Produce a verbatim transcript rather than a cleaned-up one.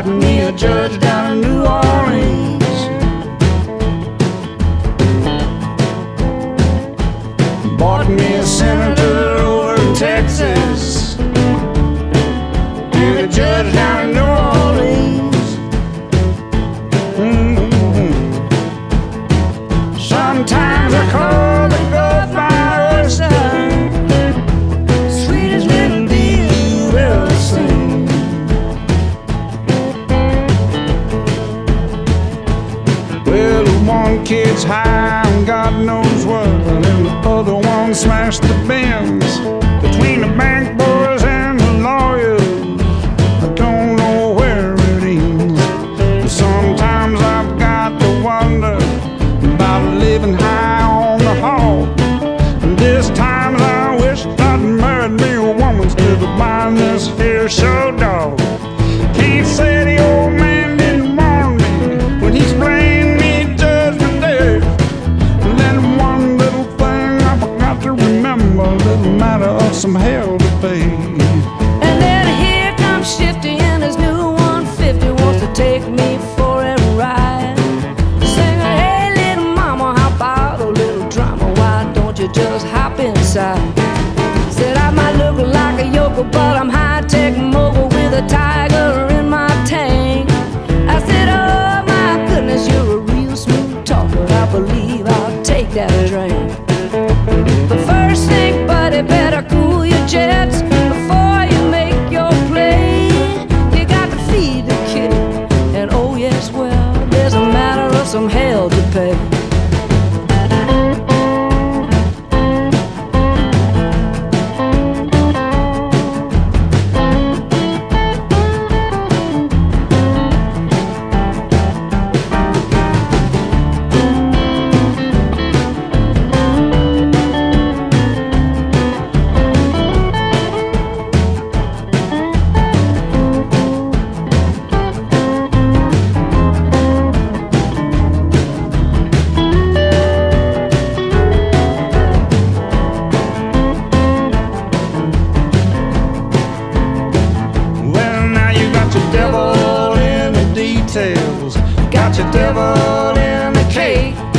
Got me a judge down in New Orleans. Bought me a senator over in Texas. And a judge down in New Orleans. Mm-hmm. Sometimes I call the Gulf my oyster. Sweetest little deal you've ever seen. Well, the one kid's high and God knows what, and the other one smashed the bins. Between the bank boys and the lawyers, I don't know where it ends. But sometimes I've got to wonder about living high on the hog. And this time I wish I'd married me a woman instead of buying this here show dog. Can't say the old man didn't warn me when he's playing me Judgment Day. And then one little thing I forgot to remember, a little matter of some hell to pay. And then here comes Shifty in his new one fifty, wants to take me for a ride. Singing, hey little mama, how about a little drama? Why don't you just hop inside? Said I might look like a yokel, but I'm high-tech mogul with a tiger in my tank. I said, oh my goodness, you're a real smooth talker. I believe I'll take that drink. But first thing, buddy, better cool your jets before you make your play. You got to feed the kid, and oh yes, well, there's a matter of some hell to pay. Got your devil in the cake.